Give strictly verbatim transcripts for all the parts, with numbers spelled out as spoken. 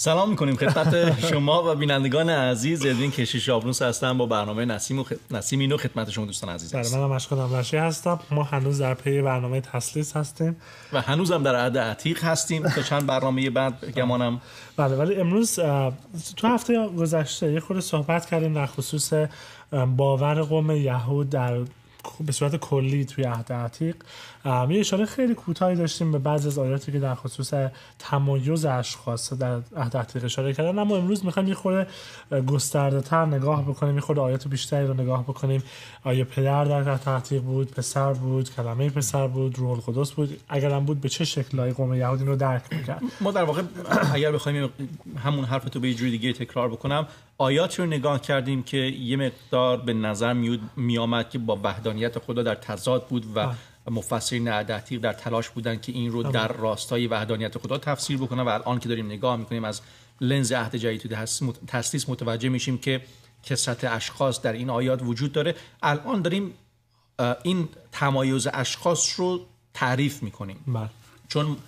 سلام میکنیم خدمت شما و بینندگان عزیز. ادوین کشیش آبنوس هستم با برنامه نسیم و خ... نسیم اینو خدمت شما دوستان عزیز هستم. منم مشکل امرشی هستم. ما هنوز در پی برنامه تسلیس هستیم و هنوزم در عهد عتیق هستیم تا چند برنامه بعد گمانم. بله، ولی امروز تو هفته گذشته یه خورده صحبت کردیم در خصوص باور قوم یهود در به صورت کلی توی عهد عتیق. یه اشاره خیلی کوتاهی داشتیم به بعضی از آیاتی که در خصوص تمایز اشخاص در عهد عتیق اشاره کردن، اما امروز می‌خوایم یه خورده گسترده‌تر نگاه بکنیم، یه خورده آیات بیشتری رو نگاه بکنیم. آیا پدر در عهد عتیق بود، پسر بود، کلمه پسر بود، روح القدس بود؟ اگرم بود به چه شکلی قوم یهود این رو درک می‌کرد؟ ما در واقع اگر بخوایم همون حرفتو به یه جوری دیگه تکرار بکنم، آیاتی رو نگاه کردیم که یه مقدار به نظر می‌آمد که با وحدانیت خدا در تضاد بود و مفسرین عهد عتیق در تلاش بودن که این رو در راستای وحدانیت خدا تفسیر بکنن و الان که داریم نگاه میکنیم از لنز عهد جدید تو تسلیس متوجه میشیم که کثرت اشخاص در این آیات وجود داره. الان داریم این تمایز اشخاص رو تعریف میکنیم بله. چون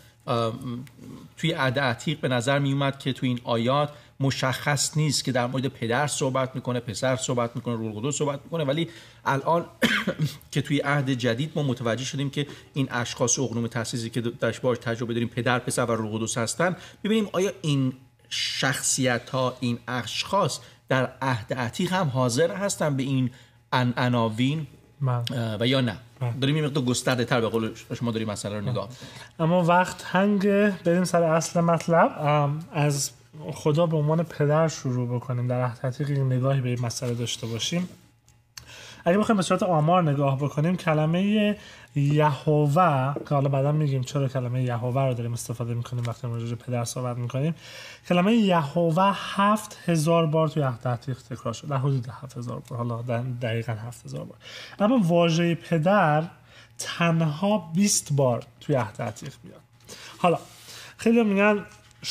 توی عهد عتیق به نظر میومد که توی این آیات مشخص نیست که در مورد پدر صحبت میکنه، پسر صحبت میکنه، روح القدس صحبت میکنه، ولی الان که توی عهد جدید ما متوجه شدیم که این اشخاص اقنوم تسلیسی که درش باهاش تجربه داریم پدر، پسر و روح القدس هستن، ببینیم آیا این شخصیت ها، این اشخاص در عهد عتیق هم حاضر هستن به این عناوین و یا نه. داریم یه مقدار گسترده تر به قول شما داریم مسئله رو نگاه میکنیم. اما وقت هنگ بریم سر اصل مطلب. از خدا به عنوان پدر شروع بکنیم، در عهد عتیق نگاهی به این مسئله داشته باشیم. اگه بخوایم به صورت آمار نگاه بکنیم، کلمه یهوه که حالا بعدا میگیم چرا کلمه یهوه رو داریم استفاده میکنیم وقتی راجع به پدر صحبت میکنیم، کلمه یهوه هفت هزار بار توی عهد عتیق تکرار شد، در حدود هفت هزار بار، حالا دقیقاً هفت هزار بار. اما واژه پدر تنها بیست بار توی عهد عتیق میاد. حالا خیلی میگن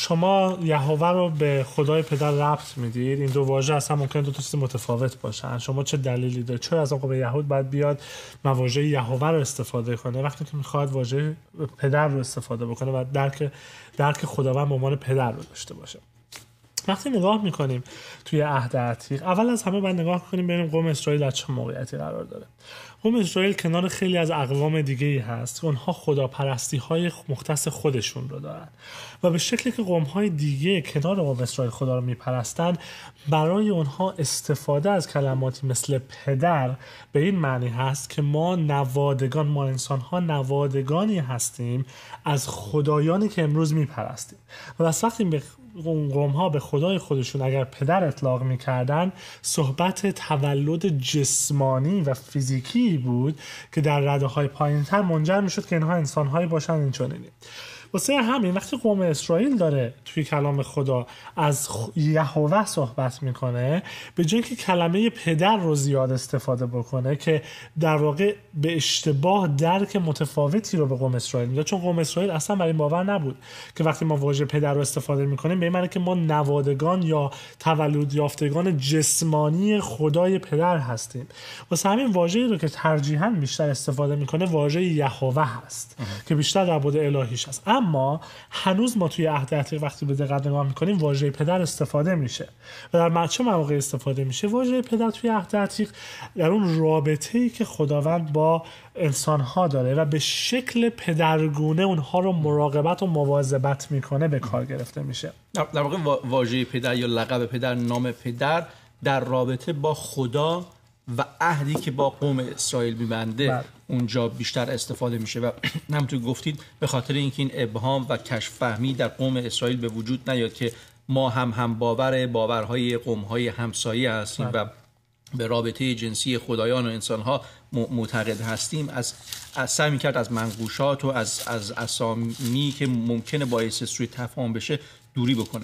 شما یهوه رو به خدای پدر ربط میدید، این دو واژه اصلا ممکنه دو تا چیز متفاوت باشن. شما چه دلیلی داره؟ چرا از قوم یهود باید بیاد واژه یهوه رو استفاده کنه وقتی که میخواد واژه پدر رو استفاده بکنه و درک درک خداوند به عنوان پدر رو داشته باشه؟ وقتی نگاه میکنیم توی عهد عتیق، اول از همه باید نگاه کنیم ببینیم قوم اسرائیل در چه موقعیتی قرار داره. قوم اسرائیل کنار خیلی از اقوام دیگه‌ای هست، اونها خداپرستی‌های مختص خودشون رو دارن و به شکلی که قوم‌های دیگه کنار قوم اسرائیل خدا رو میپرستن، برای اونها استفاده از کلماتی مثل پدر به این معنی هست که ما نوادگان، ما انسان‌ها نوادگانی هستیم از خدایانی که امروز میپرستیم. و از وقتی به قوم ها به خدای خودشون اگر پدر اطلاق میکردن، صحبت تولد جسمانی و فیزیکی بود که در رده های پایین تر منجر میشد که اینها انسان هایی باشن اینچنینی. واسه همین وقتی قوم اسرائیل داره توی کلام خدا از یهوه صحبت میکنه، به جای که کلمه پدر رو زیاد استفاده بکنه که در واقع به اشتباه درک متفاوتی رو به قوم اسرائیل میده، چون قوم اسرائیل اصلا برای این باور نبود که وقتی ما واژه پدر رو استفاده میکنیم به این معنی که ما نوادگان یا تولد یافتگان جسمانی خدای پدر هستیم. واسه همین واژه‌ای رو که ترجیحاً بیشتر استفاده میکنه واژه یهوه هست که بیشتر در بود الهیش هست. اما هنوز ما توی عهد عتیق وقتی به دقت نگاه میکنیم واژه پدر استفاده میشه و در چه مواقع استفاده میشه؟ واژه پدر توی عهد عتیق در اون رابطه‌ای که خداوند با انسان‌ها داره و به شکل پدرگونه اونها رو مراقبت و مواظبت میکنه به کار گرفته میشه. در واقع واژه پدر یا لقب پدر، نام پدر در رابطه با خدا و عهدی که با قوم اسرائیل می‌بنده بله. اونجا بیشتر استفاده میشه و همونطور گفتید به خاطر اینکه این ابهام و کشف فهمی در قوم اسرائیل به وجود نیاد که ما هم هم باور باورهای قوم‌های همسایه هستیم بله. و به رابطه جنسی خدایان و انسان‌ها معتقد هستیم، از از سعی می‌کرد از منقوشات و از از اسامی که ممکنه باعث سوء تفاهم بشه دوری بکنه.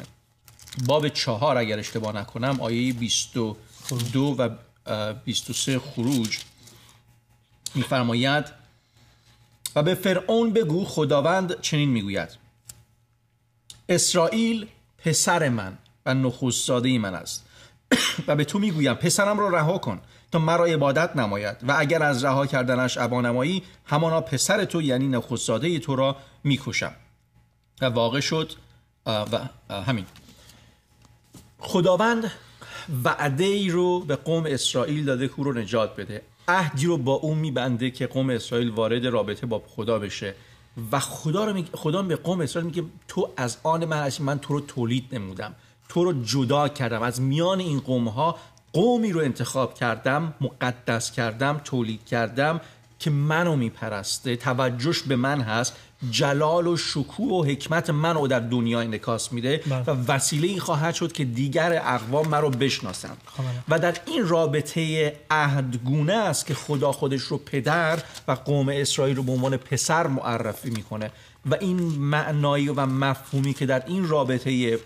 باب چهار اگر اشتباه نکنم آیه بیست و دو و بیست و سه خروج می‌فرماید و به فرعون بگو خداوند چنین میگوید اسرائیل پسر من و نخست زاده من است و به تو میگویم پسرم را رها کن تا مرا عبادت نماید و اگر از رها کردنش ابا نمایی همانا پسر تو یعنی نخست زاده تو را میکشم. و واقع شد و همین خداوند وعده ای رو به قوم اسرائیل داده که او رو نجات بده، عهدی رو با اون میبنده که قوم اسرائیل وارد رابطه با خدا بشه و خدا رو میگه، خدا به قوم اسرائیل میگه تو از آن من هستی، من تو رو تولید نمودم، تو رو جدا کردم، از میان این قوم ها قومی رو انتخاب کردم، مقدس کردم، تولید کردم که منو میپرسته، توجهش به من هست، جلال و شکوه و حکمت من رو در دنیا انعکاس میده و وسیله ای خواهد شد که دیگر اقوام من رو بشناسند. و در این رابطه عهدگونه است که خدا خودش رو پدر و قوم اسرائیل رو به عنوان پسر معرفی میکنه و این معنایی و مفهومی که در این رابطه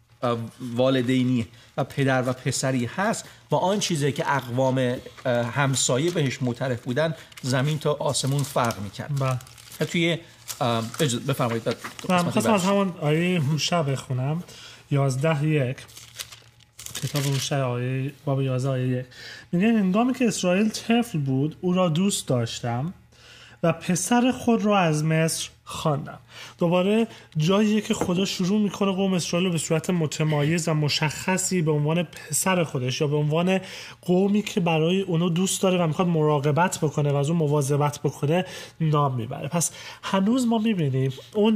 والدینی و پدر و پسری هست و آن چیزی که اقوام همسایه بهش معترف بودن زمین تا آسمون فرق میکرد. توی بفرمایید. من خواستم از همون آیه هوشع بخونم، یازده یک، کتاب هوشع آیه باب یازده آیه یک میگه هنگامی که اسرائیل طفل بود او را دوست داشتم و پسر خود را از مصر خواندم. دوباره جاییه که خدا شروع میکنه قوم اسرائیل رو به صورت متمایز و مشخصی به عنوان پسر خودش یا به عنوان قومی که برای اونو دوست داره و میخواد مراقبت بکنه و از اون مواظبت بکنه نام میبره. پس هنوز ما میبینیم اون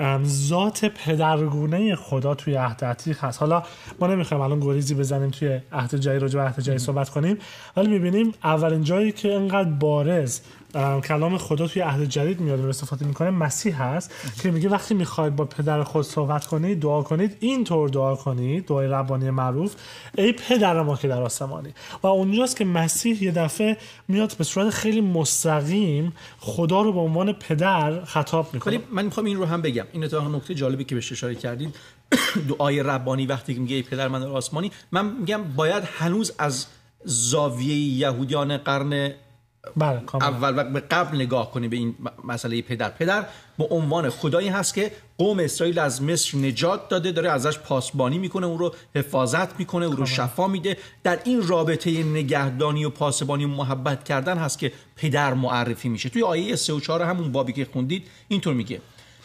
ذات پدرگونه خدا توی عهد عتیق هست. حالا ما نمیخوایم الان گریزی بزنیم توی عهد جدید راجع به عهد جدید صحبت کنیم، ولی میبینیم اولین جایی که انقدر بارز کلام خدا توی عهد جدید میاد و استفاده میکنه مسیح هست که میگه وقتی میخواید با پدر خود صحبت کنید دعا کنید اینطور دعا کنید، دعای ربانی معروف، ای پدر ما که در آسمانی. و اونجاست که مسیح یه دفعه میاد به صورت خیلی مستقیم خدا رو به عنوان پدر خطاب میکنه. ولی من میخوام این رو هم بگم، این اتفاقا نکته جالبی که بهش اشاره کردید دعای ربانی وقتی که میگه ای پدر من در آسمانی، من میگم باید هنوز از زاویه یهودیان قرن بله اول و به قبل نگاه کنی به این مسئله پدر. پدر به عنوان خدایی هست که قوم اسرائیل از مصر نجات داده، داره ازش پاسبانی میکنه، اون رو حفاظت میکنه، اون رو شفا میده. در این رابطه نگهدانی و پاسبانی و محبت کردن هست که پدر معرفی میشه. توی آیه سه و چهار همون بابی که خوندید اینطور میگه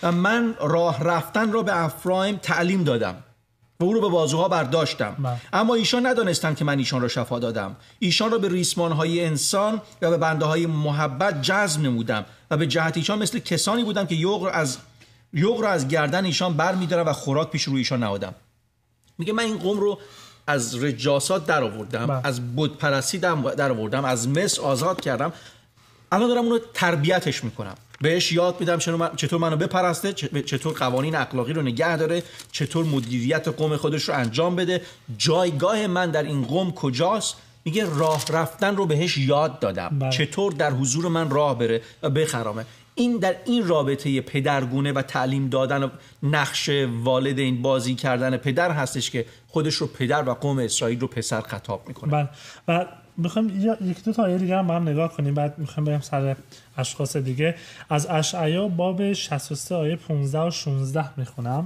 من راه رفتن را به افرایم تعلیم دادم و او رو به بازوها برداشتم من. اما ایشان ندانستند که من ایشان را شفا دادم. ایشان را به ریسمان‌های انسان و به بنده‌های محبت جذب نمودم و به جهت ایشان مثل کسانی بودم که یغ را از یغ را از گردن ایشان برمی‌دارم و خوراک پیش روی ایشان نهادم. میگه من این قوم رو از رجاسات در آوردم من. از بت پرستی در آوردم، از مصر آزاد کردم. الان دارم اون رو تربیتش میکنم، بهش یاد میدم چطور منو بپرسته، چطور قوانین اخلاقی رو نگه داره، چطور مدیریت قوم خودش رو انجام بده، جایگاه من در این قوم کجاست. میگه راه رفتن رو بهش یاد دادم بله. چطور در حضور من راه بره و بخرامه. این در این رابطه پدرگونه و تعلیم دادن و نقش والدین بازی کردن پدر هستش که خودش رو پدر و قوم اسرائیل رو پسر خطاب میکنه. بله. و میخوام یک دو تا آیه دیگه هم با هم نگاه کنیم، بعد میخوام بریم سر اشخاص دیگه. از اشعیا باب شصت و سه آیه پانزده و شانزده میخونم.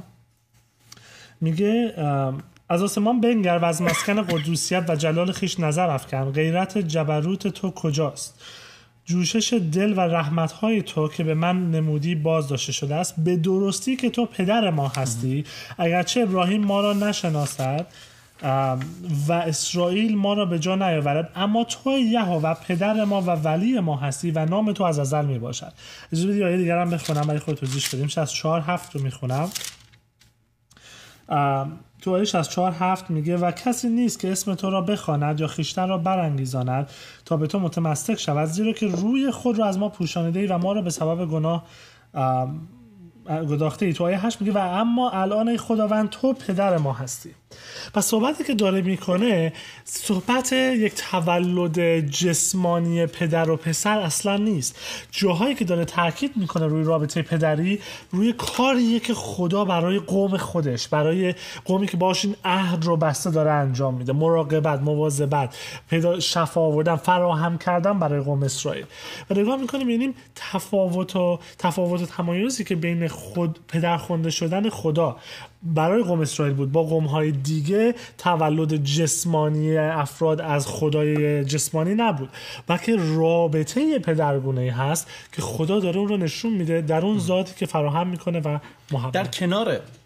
میگه از آسمان بنگر و از مسکن قدوسیت و جلال خیش نظر افکن، غیرت جبروت تو کجاست؟ جوشش دل و رحمت‌های تو که به من نمودی باز داشته شده است. به درستی که تو پدر ما هستی، اگرچه ابراهیم ما را نشناسد و اسرائیل ما را به جا نیاورد، اما تو یهوه پدر ما و ولی ما هستی و نام تو از ازل می باشد. اجازه بدید آیه دیگر هم بخونم برای خود توضیح بدیم. شصت و چهار هفت رو میخونم. تو آیه شصت و چهار هفت میگه و کسی نیست که اسم تو را بخواند یا خویشتن را برانگیزاند تا به تو متمسک شود، زیرا که روی خود را از ما پوشانیده‌ای و ما را به سبب گناه گداخته ای. تو آیه هشت میگه و اما الان ای خداوند تو پدر ما هستی. پس صحبتی که داره میکنه صحبت یک تولد جسمانی پدر و پسر اصلا نیست. جاهایی که داره تاکید میکنه روی رابطه پدری، روی کاریه که خدا برای قوم خودش، برای قومی که باهاش این عهد رو بسته داره انجام میده، مراقبت، مواظبت، پیدا شفا آوردن، فراهم کردن برای قوم اسرائیل. و نگاه میکنیم میبینیم تفاوت و تفاوت و تمایزی که بین خود پدر خوانده شدن خدا برای قوم اسرائیل بود با قوم‌های دیگه تولد جسمانی افراد از خدای جسمانی نبود، بلکه رابطه پدرگونه‌ای هست که خدا داره اون رو نشون میده در اون ذاتی که فراهم میکنه و محبت. در کنار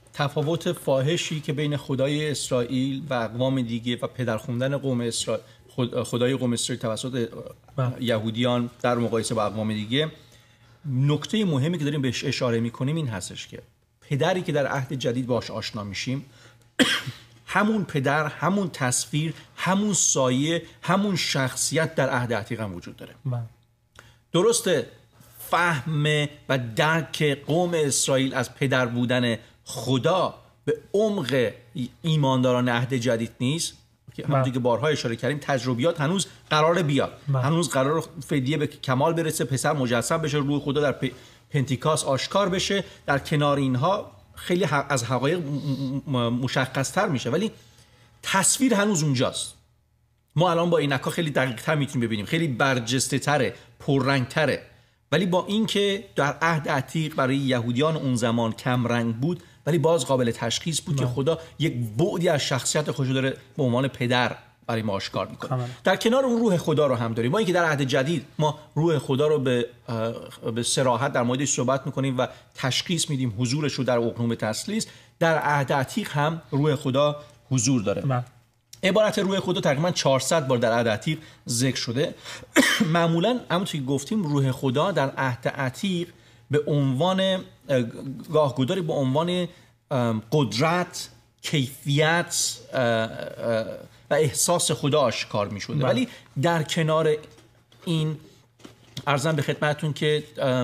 تفاوت فاحشی که بین خدای اسرائیل و اقوام دیگه و پدر خوندن قوم اسرائیل خدای قوم اسرائیل توسط یهودیان در مقایسه با اقوام دیگه، نکته مهمی که داریم بهش اشاره میکنیم این هستش که پدری که در عهد جدید باش آشنا میشیم همون پدر، همون تصویر، همون سایه، همون شخصیت در عهد عتیق هم وجود داره. من. درسته فهم و درک قوم اسرائیل از پدر بودن خدا به عمق ایمانداران عهد جدید نیست که همونطور که بارها اشاره کردیم تجربیات هنوز قراره بیاد، من. هنوز قرار فدیه به کمال برسه، پسر مجسم بشه، روح خدا در پ... پنتیکاست آشکار بشه. در کنار اینها خیلی از حقایق مشخص‌تر میشه، ولی تصویر هنوز اونجاست. ما الان با عینک‌ها خیلی دقیق‌تر میتونیم ببینیم، خیلی برجسته‌تره، پررنگ‌تره، ولی با اینکه در عهد عتیق برای یهودیان اون زمان کم رنگ بود، ولی باز قابل تشخیص بود نه. که خدا یک بعدی از شخصیت خودش داره به عنوان پدر برای ما آشکار میکنه. کاملا. در کنار اون روح خدا رو هم داریم. ما اینکه در عهد جدید ما روح خدا رو به به صراحت در موردش صحبت میکنیم و تشخیص میدیم حضورش رو در اقنوم تثلیث، در عهد عتیق هم روح خدا حضور داره. من. عبارت روح خدا تقریبا چهارصد بار در عهد عتیق ذکر شده. معمولا همونطور که گفتیم روح خدا در عهد عتیق به عنوان گاهگداری به عنوان قدرت، کیفیت و احساس خدا آشکار می شده، ولی در کنار این عرضم به خدمتتون که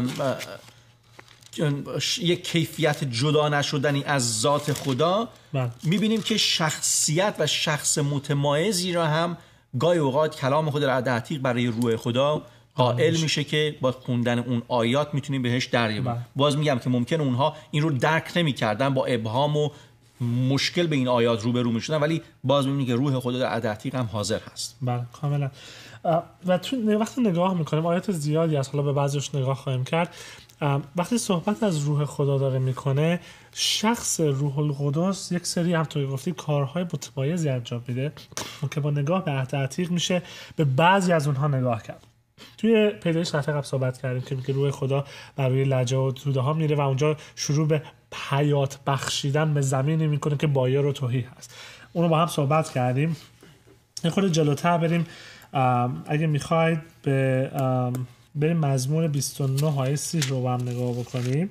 یک کیفیت جدا نشدنی از ذات خدا می بینیم که شخصیت و شخص متمایزی را هم گاهی اوقات کلام خدا در عهد عتیق برای روح خدا قائل میشه که با خوندن اون آیات میتونیم بهش دریابیم. باز میگم که ممکنه اونها این رو درک نمی‌کردن، با ابهام و مشکل به این آیات روبرو میشدن، ولی باز میبینیم که روح خدا در عهد عتیق هم حاضر هست. بله کاملا. و تو وقتی نگاه میکنیم آیات زیادی از حالا به بعضیش نگاه خواهیم کرد، وقتی صحبت از روح خدا داره میکنه، شخص روح القدس یک سری همونطور گفتی کارهای متمایزی انجام میده که با نگاه به عهد عتیق میشه به بعضی از اونها نگاه کرد. توی پیدایش دفعه قبل صحبت کردیم که میگه روح خدا بر روی لجه و توده ها میره و اونجا شروع به حیات بخشیدن به زمینی میکنه که بایر و تهی هست. اونو با هم صحبت کردیم. یه خورده جلوتر بریم. اگه میخواید به بریم مزمور بیست و نه آیه سی رو با هم نگاه بکنیم.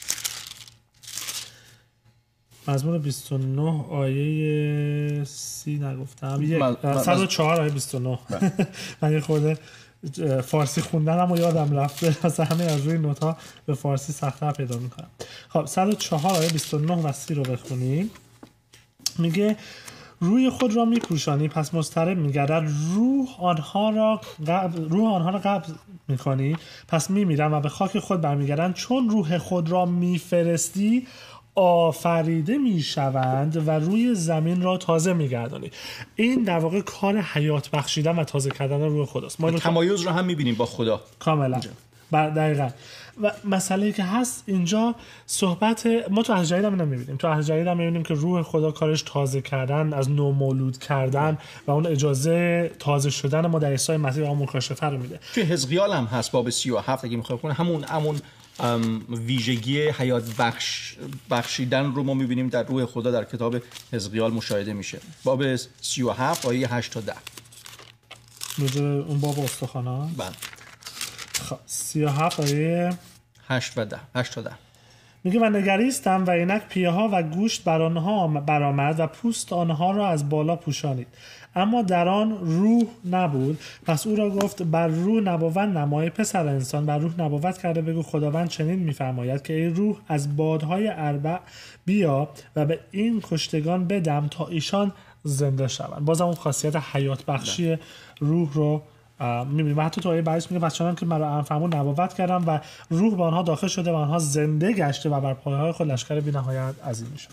مزمور بیست و نه آیه سی نگفتم، صد و چهار آیه بیست و نه. من یه خورده فارسی خوندنم و یادم رفته، واسه همین از روی نوتا به فارسی سخت‌تر پیدا میکنم. خب صد و چهار آیه بیست و نه و سی رو بخونیم. میگه روی خود را میپوشانی پس مضطرب میگردد، روح آنها را قبض روح آنها را قبض میکنی پس میمیرن و به خاک خود برمیگردند. چون روح خود را میفرستی آفریده میشوند و روی زمین را تازه میگردانی. این در واقع کار حیات بخشیدن و تازه کردن روح خداست. ما تمایز رو هم میبینیم با خدا کاملا. دقیقاً. و مسئله‌ای که هست اینجا صحبت ما تو عهد جدید هم نمی‌بینیم. تو عهد جدید هم می‌بینیم که روح خدا کارش تازه کردن، از نو مولود کردن و اون اجازه تازه شدن ما در عیسی مسیح و اون مکاشفه رو میده. تو حزقیال هم هست باب سی و هفت اگه می‌خواید بخونید، همون همون ویژگی حیات بخش بخشیدن رو ما می‌بینیم در روح خدا در کتاب حزقیال مشاهده میشه. باب سی و هفت آیه هشت تا ده. میگه اون باب استخوان‌ها. بله. خب سی و هفت آیه هشت و ده. هشت تا ده. میگه و نگریستم و اینک پیه ها و گوشت بر آنها برآمد و پوست آنها را از بالا پوشانید، اما در آن روح نبود. پس او را گفت بر روح نبوت نمای پسر انسان، بر روح نبوت کرده بگو خداوند چنین میفرماید که ای روح از بادهای اربع بیا و به این کشتگان بدم تا ایشان زنده شوند. بازم اون خاصیت حیات بخشی روح رو میبینیم. و حتی تو آیه بعدش میگه بچه‌ها که مرا فرمود نبوت کردم و روح به آنها داخل شده و آنها زنده گشته و بر پایه‌های خود لشکر بی‌نهایت عظیم می‌شد.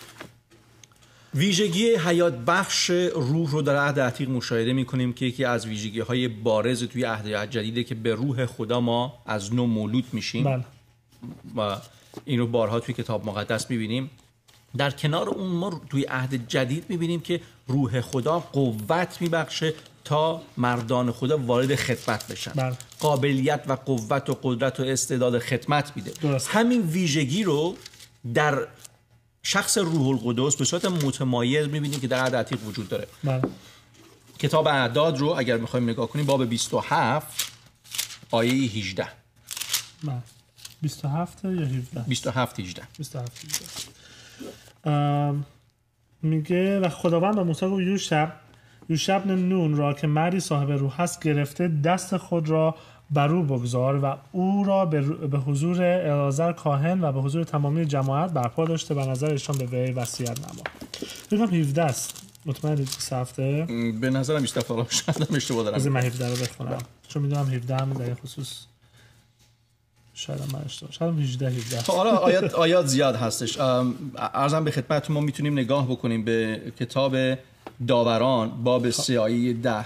ویژگی حیات بخش روح رو در عهد عتیق مشاهده می‌کنیم که یکی از ویژگی‌های بارز توی عهد جدیده که به روح خدا ما از نو مولود میشیم. بله. و این رو بارها توی کتاب مقدس می‌بینیم. در کنار اون ما توی عهد جدید می‌بینیم که روح خدا قوت می‌بخشه تا مردان خدا وارد خدمت بشن. بله. قابلیت و قوت و قدرت و استعداد خدمت میده. درست. همین ویژگی رو در شخص روح القدس به صورت متمایز می‌بینیم که در عهد عتیق وجود داره. بله. کتاب اعداد رو اگر می‌خوایم نگاه کنیم باب بیست و هفت آیه هجده. بله. بیست و هفت یا هفده؟ بیست و هفت هجده. بیست و هفت هجده. میگه و خداوند به موسی گفت یوشع یوشع بن نون را که مردی صاحب روح است گرفته دست خود را بر او بگذار و او را به حضور العازر کاهن و به حضور تمامی جماعت برپا داشته و نظر ایشان به وی وصیت نما. بگم هفده است. مطمئنید که هفته؟ به نظرم بیشتر فعلا شاید اشتباه دارم. از من هفده رو بخونم چون میدونم هفده هم در این خصوص شاید من اشتباه شاید هجده هجده. حالا آیات آیات زیاد هستش. عرضم به خدمتتون ما میتونیم نگاه بکنیم به کتاب داوران باب سه آیه ده.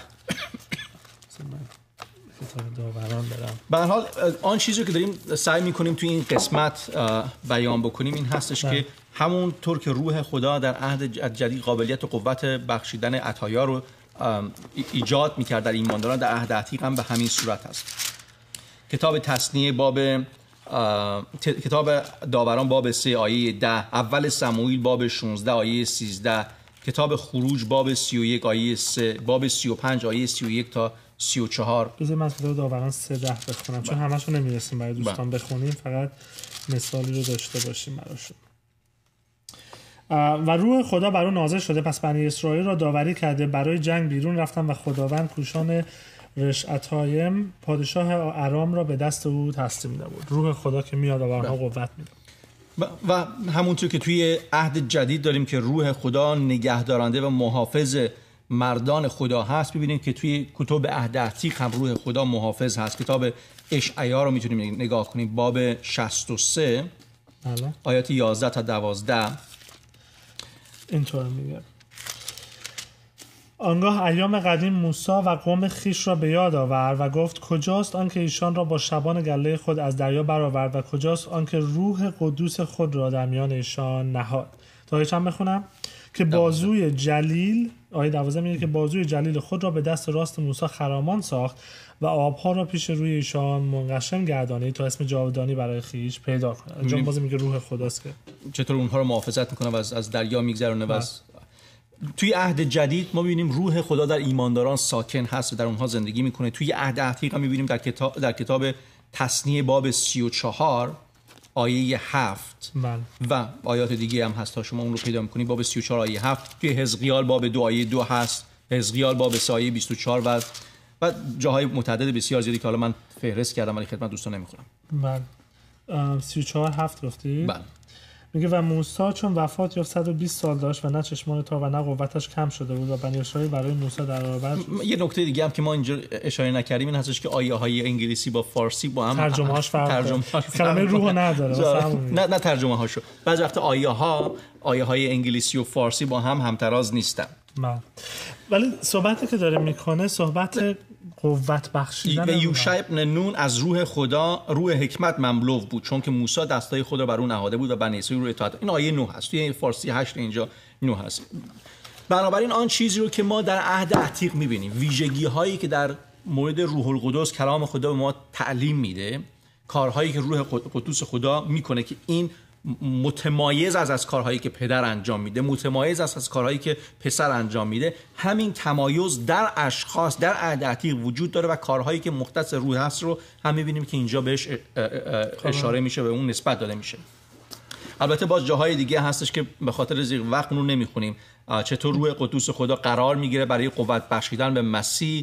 کتاب داوران برم. به هر حال آن چیزی که داریم سعی میکنیم توی این قسمت بیان بکنیم این هستش ده. که همونطور که روح خدا در عهد جدید قابلیت و قوت بخشیدن عطایا رو ایجاد میکرد در ایمانداران، در عهد عتیق هم به همین صورت هست. کتاب تثنیه باب کتاب داوران باب سه آیه ده، اول سموئیل باب شانزده آیه سیزده، کتاب خروج باب سی و یک آیه سه، باب سی و پنج آیه سی و یک تا سی و چهار. بذار من از کتاب داوران سه ده بخونم چون همشون نمیرسیم برای دوستان بخونیم، فقط مثالی رو داشته باشیم براشون. و روح خدا بر او نازل شده، پس بنی اسرائیل را داوری کرده، برای جنگ بیرون رفتن و خداوند کوشان رشعتایم پادشاه ارام را به دست او تسلیم نمود. روح خدا که میاد و آنها قوت میده. و همونطور که توی عهد جدید داریم که روح خدا نگهدارنده و محافظ مردان خدا هست، ببینیم که توی کتب عهد عتیق هم روح خدا محافظ هست. کتاب اشعیا رو میتونیم نگاه کنیم باب شصت و سه بله. آیات یازده تا دوازده اینطور میگه: آنگاه ایام قدیم موسی و قوم خیش را به یاد آورد و گفت کجاست آنکه ایشان را با شبان گله خود از دریا برآورد و کجاست آنکه روح قدوس خود را در میان ایشان نهاد. تا چند بخونم که بازوی جلیل، آیه دوازده میگه که بازوی جلیل خود را به دست راست موسی خرامان ساخت و آبها را پیش روی ایشان منقشم گردانید تا اسم جاودانی برای خیش پیدا کنند. اینجا باز میگه روح خداست که چطور اونها رو محافظت میکنه و از, از دریا میگذرونه. و توی عهد جدید ما میبینیم روح خدا در ایمانداران ساکن هست و در اونها زندگی میکنه. توی عهد عتیق هم میبینیم در کتاب در کتاب تثنیه باب سی و چهار آیه هفت من. و آیات دیگه هم هست تا شما اون رو پیدا میکنید. باب سی و چهار آیه هفت، توی حزقیال باب دو آیه دو هست، حزقیال باب سه آیه بیست و چهار و و جاهای متعدد بسیار زیادی که حالا من فهرست کردم ولی خدمت دوستان نمیخونم. بله. سی و چهار هفت گفتی؟ بله. میگه و موسی چون وفات یافت صد و بیست سال داشت و نه چشمان تا و نه قوتش کم شده بود و بنی اسرائیل برای موسی در آورد. یه نکته دیگه هم که ما اینجا اشاره نکردیم این هستش که آیه های انگلیسی با فارسی با هم ترجمه هاش فرق داره. کلمه روح نداره. نه نه ترجمه هاشو. بعضی وقت آیه ها آیه های انگلیسی و فارسی با هم همتراز نیستن. نه. ولی صحبتی که داره میکنه صحبت قوت بخشیدن. و یوشع بن نون از روح خدا، روح حکمت مملو بود چون که موسی دستای خدا بر اون نهاده بود و بنی اسرائیل رو اطاعت. این آیه نه هست. توی فارسی هشت اینجا نه هست. بنابراین آن چیزی رو که ما در عهد عتیق می‌بینیم، ویژگی هایی که در مورد روح القدس کلام خدا به ما تعلیم میده، کارهایی که روح قدوس خدا میکنه که این متمایز از از کارهایی که پدر انجام میده، متمایز از از کارهایی که پسر انجام میده، همین تمایز در اشخاص در عهد عتیق وجود داره و کارهایی که مختص روح هست رو هم میبینیم که اینجا بهش اشاره میشه، به اون نسبت داده میشه. البته باز جاهای دیگه هستش که به خاطر ضیق وقت رو نمیخونیم. چطور روح قدوس خدا قرار میگیره برای قوت بخشیدن به مسیح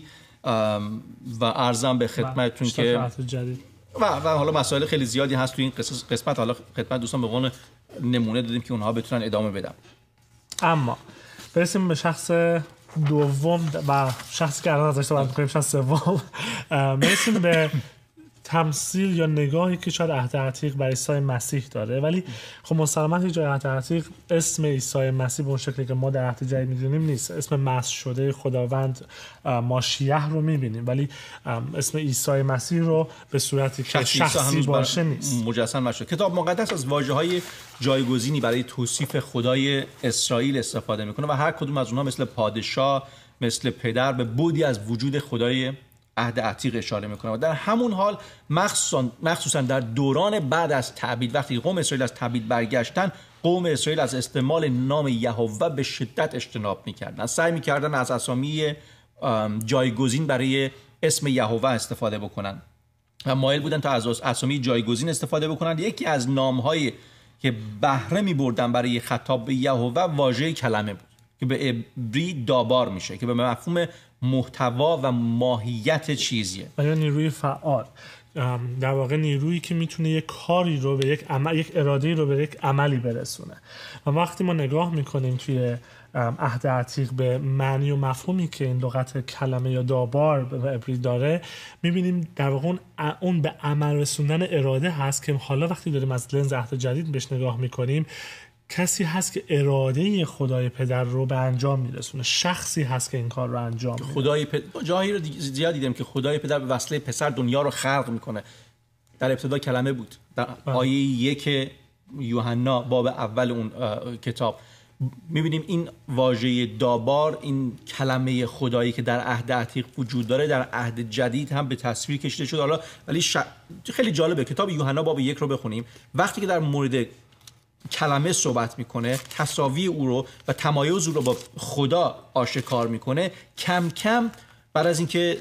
و عرضم به خدمتتون که و و حالا مسائل خیلی زیادی هست تو این قسمت. حالا خدمت دوستان به عنوان نمونه دادیم که اونها بتونن ادامه بدن. اما برسیم به شخص دوم و شخصی که الان ازش صحبت می‌کنیم، شخص سوم. برسیم به تمثیل یا نگاهی که شاید عهد عتیق بر عیسی مسیح داره، ولی خب مسلماً هیچ جای عهد عتیق اسم عیسی مسیح به اون شکلی که ما در عهد جدید می‌دونیم نیست. اسم مسح شده خداوند ماشیه رو می‌بینیم ولی اسم عیسی مسیح رو به صورتی که شخصی باشه نیست مجسم نشده. کتاب مقدس از واژه‌های جایگزینی برای توصیف خدای اسرائیل استفاده می‌کنه و هر کدوم از اونها مثل پادشاه، مثل پدر به بودی از وجود خدای عهد عتیق اشاره میکنه و در همون حال مخصوصا مخصوصا در دوران بعد از تبعید، وقتی قوم اسرائیل از تبعید برگشتن، قوم اسرائیل از استعمال نام یهوه به شدت اجتناب میکردن، سعی میکردن از اسامی جایگزین برای اسم یهوه استفاده بکنن و مایل بودن تا از اسامی جایگزین استفاده بکنن. یکی از نام‌هایی که بهره می‌بردن برای خطاب به یهوه واژه کلمه بود که به عبری دابار میشه که به مفهوم محتوا و ماهیت چیزیه و یا نیروی فعال، در واقع نیرویی که میتونه یک کاری رو به یک عمل، یک اراده‌ای رو به یک عملی برسونه. و وقتی ما نگاه میکنیم توی عهد عتیق به معنی و مفهومی که این لغت کلمه یا دابار به عبری داره، میبینیم در واقع اون, اون به عمل رسوندن اراده هست که حالا وقتی داریم از لنز عهد جدید بهش نگاه میکنیم، کسی هست که اراده خدای پدر رو به انجام میرسونه، شخصی هست که این کار رو انجام میده. خدای پدر جایی رو زیاد دیدم که خدای پدر به وسیله پسر دنیا رو خلق میکنه. در ابتدا کلمه بود. در آیه یک یوحنا باب اول اون کتاب میبینیم این واژه دابار، این کلمه خدایی که در عهد عتیق وجود داره، در عهد جدید هم به تصویر کشیده شده. حالا ولی ش... خیلی جالبه، کتاب یوحنا باب یک رو بخونیم، وقتی که در مورد کلمه صحبت میکنه، تساوی او رو و تمایز او رو با خدا آشکار میکنه، کم کم بعد از اینکه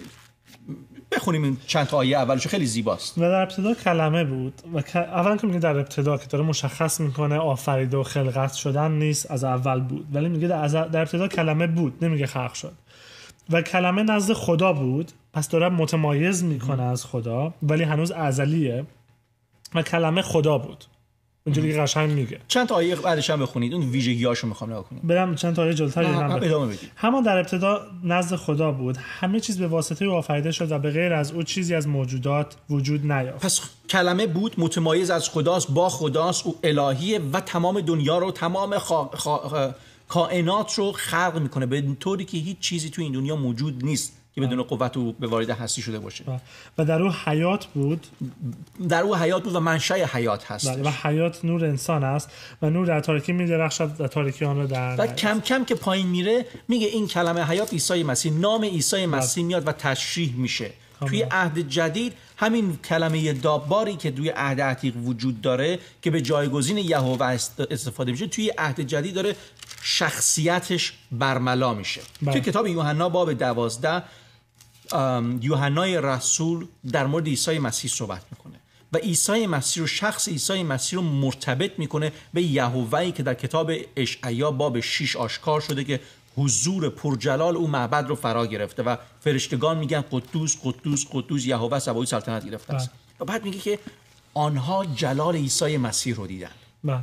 بخونیم این چند تا آیه اولش خیلی زیباست. و در ابتدا کلمه بود و اول که میگه در ابتدا که داره مشخص میکنه آفریده و خلقت شدن نیست، از اول بود، ولی میگه در, در ابتدا کلمه بود، نمیگه خلق شد. و کلمه نزد خدا بود، پس داره متمایز میکنه از خدا، ولی هنوز ازلیه و کلمه خدا بود. اونجوری که قشنگ میگه. چند تا آیه بعدش هم بخونید، اون ویژگی‌هاشو میخوام نگاه کنیم. برم چند تا آیه جلوتر هم ادامه بدید. همان در ابتدا نزد خدا بود، همه چیز به واسطه او آفریده شد و به غیر از او چیزی از موجودات وجود نیافت. پس کلمه بود، متمایز از خداست، با خداست، او الهیه و تمام دنیا رو، تمام خا... خا... کائنات رو خلق میکنه به طوری که هیچ چیزی تو این دنیا موجود نیست که بدون قوت او به وارد هستی شده باشه. و در او حیات بود، در او حیات بود و منشأ حیات هست. و حیات نور انسان است و نور در تاریکی می‌درخشد و تاریکی آن را در و کم کم که پایین میره میگه این کلمه حیات عیسی مسیح، نام عیسی مسیح میاد و تشریح میشه. توی عهد جدید همین کلمه داباری که توی عهد عتیق وجود داره که به جایگزین یهوه استفاده میشه، توی عهد جدید داره شخصیتش برملا میشه. توی کتاب یوحنا باب دوازده یوحنای رسول در مورد عیسی مسیح صحبت میکنه و عیسی مسیح رو، شخص عیسی مسیح رو مرتبط میکنه به یهوه‌ای که در کتاب اشعیا باب شش آشکار شده که حضور پرجلال او معبد رو فرا گرفته و فرشتگان میگن قدوس قدوس قدوس یهوه سباوی سلطنت گرفته است. و بعد میگه که آنها جلال عیسی مسیح رو دیدن. با.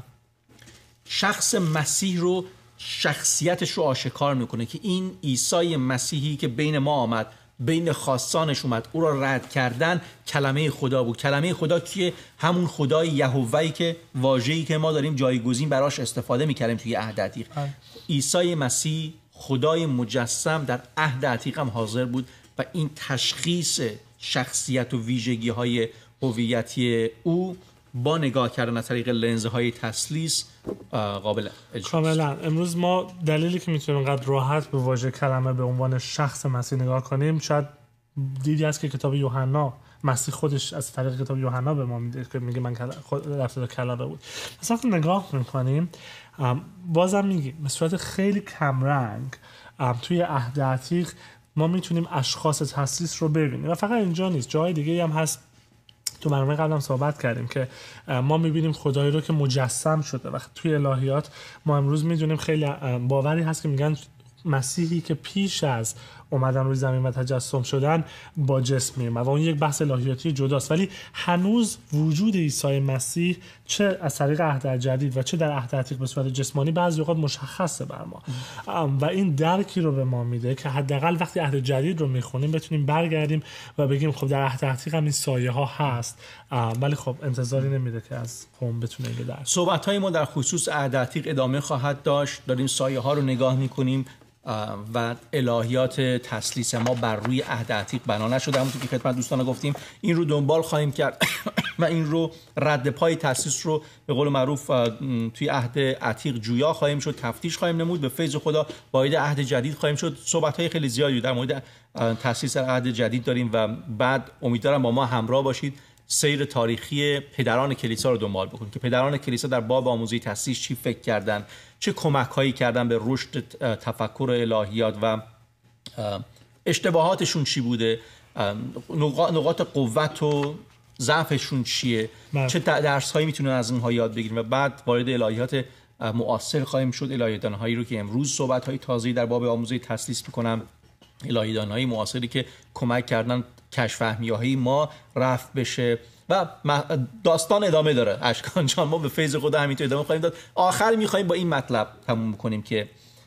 شخص مسیح رو، شخصیتش رو آشکار میکنه که این عیسی مسیحی که بین ما آمد، بین خاصانش اومد، او را رد کردن، کلمه خدا بود. کلمه خدا که همون خدای یهوه‌ای که واژه‌ای که ما داریم جایگزین براش استفاده می‌کردیم توی عهد عتیق، عیسی مسیح خدای مجسم در عهد عتیق هم حاضر بود و این تشخیص شخصیت و ویژگی‌های هویتی او با نگاه کردن از طریق لنزهای تسلیس قابل اجراست. کاملا. امروز ما دلیلی که میتونیم قدر راحت به واژه کلمه به عنوان شخص مسیح نگاه کنیم، شاید دیدی است که کتاب یوحنا، مسیح خودش از طریق کتاب یوحنا به ما میده که میگه من خود رفته کلمه بود. مثلا وقتی نگاه میکنیم بازم میگیم به صورت خیلی کمرنگ توی عهد عتیق ما میتونیم اشخاص تسلیس رو ببینیم و فقط اینجا نیست، جای دیگه هم هست. تو برنامه قبلم صحبت کردیم که ما میبینیم خدایی رو که مجسم شده و توی الهیات ما امروز میدونیم خیلی باوری هست که میگن مسیحی که پیش از اومدن روی زمین و تجسم شدن با جسم میومد و اون یک بحث الهیاتی جداست، ولی هنوز وجود عیسی مسیح چه از طریق عهد جدید و چه در عهد عتیق به صورت جسمانی بعضی اوقات مشخصه بر ما و این درکی رو به ما میده که حداقل وقتی عهد جدید رو میخونیم بتونیم برگردیم و بگیم خب در عهد عتیق هم این سایه ها هست، ولی خب انتظاری نمیده که از قوم بتونه این درک. صحبت های ما در خصوص عهد عتیق ادامه خواهد داشت. داریم سایه ها رو نگاه میکنیم، و الهیات تثلیث ما بر روی عهد عتیق بنا نشده. همونطور که خدمت دوستان گفتیم این رو دنبال خواهیم کرد و این رو رد پای تثلیث رو به قول معروف توی عهد عتیق جویا خواهیم شد، تفتیش خواهیم نمود، به فیض خدا وارد عهد جدید خواهیم شد. صحبت‌های خیلی زیادی در مورد تثلیث عهد جدید داریم و بعد امیدوارم با ما همراه باشید سیر تاریخی پدران کلیسا رو دنبال بکنید که پدران کلیسا در باب آموزه تثلیث چی فکر کردن، چه کمک‌هایی کردن به رشد تفکر الهیات و اشتباهاتشون چی بوده، نقاط قوت و ضعفشون چیه، من. چه درس‌هایی میتونن از اونها یاد بگیریم و بعد وارد الهیات معاصر خواهیم شد، الهیات‌دان‌هایی رو که امروز صحبت‌های تازه‌ای در باب آموزه تثلیث می‌کنم، الهیات‌دان‌های معاصری که کمک کردن کشف فهمی‌های ما رفع بشه و داستان ادامه داره. اشکان جان ما به فیض خدا همینطور ادامه خواهیم داد. آخر می‌خوایم با این مطلب تموم کنیم که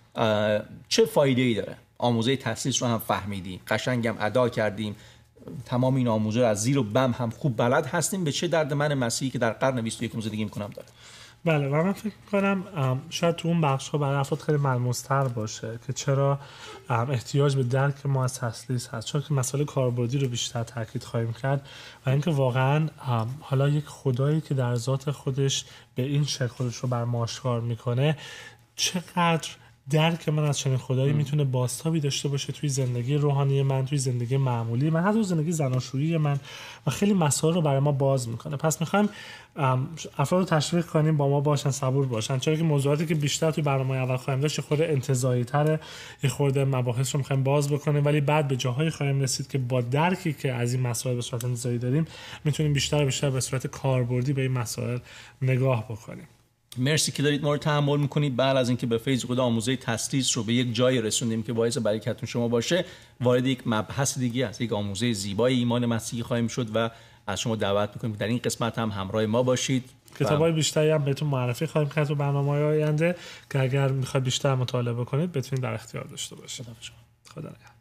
چه فایده‌ای داره آموزه تثلیث رو هم فهمیدیم، قشنگم ادا کردیم، تمام این آموزه رو از زیر و بم هم خوب بلد هستیم، به چه درد من مسیحی که در قرن بیست و یکم زندگی می‌کنم داره. بله و من فکر کنم شاید تو اون بخش ها برای افراد خیلی ملموس‌تر باشه که چرا احتیاج به درک ما از تثلیث هست، چون که مسئله کاربردی رو بیشتر تاکید خواهیم کرد و اینکه واقعا حالا یک خدایی که در ذات خودش به این شکل خودش رو بر ما آشکار میکنه چقدر درک من از چنین خدایی میتونه بازتابی داشته باشه توی زندگی روحانی من، توی زندگی معمولی من، حتی زندگی زناشویی من و خیلی مسائل رو برای ما باز میکنه. پس میخوایم افراد رو تشویق کنیم با ما باشن، صبور باشن، چرا که موضوعاتی که بیشتر توی برنامه اول خواهیم داشت خود انتزاعی تره، یه خورده مباحث رو میخوایم باز بکنیم ولی بعد به جاهایی خواهیم رسید که با درکی که از این مسائل به صورت انتزاعی داریم میتونیم بیشتر و بیشتر به صورت کاربردی به این مسائل نگاه بکنیم. مرسی که دارید ما رو تحمل میکنید. بعد از اینکه به فیض خدا آموزه تثلیث رو به یک جای رسوندیم که باعث برکتتون شما باشه، وارد یک مبحث دیگه است، یک آموزه زیبای ایمان مسیحی خواهیم شد و از شما دعوت میکنیم در این قسمت هم همراه ما باشید. کتابای بیشتری هم بهتون معرفی خواهیم کرد تو برنامه‌های آینده که اگر میخواید بیشتر مطالعه کنید بتونید در اختیار داشته باشید. خدا نگهدار.